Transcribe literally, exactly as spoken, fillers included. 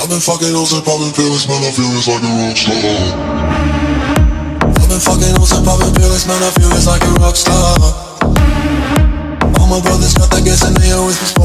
I've been fucking hoes and popping pills, man, I feel it's like a rock star. I've been fucking hoes and popping pills, man, I feel it's like a rock star. All my brothers got that gas and they always respond.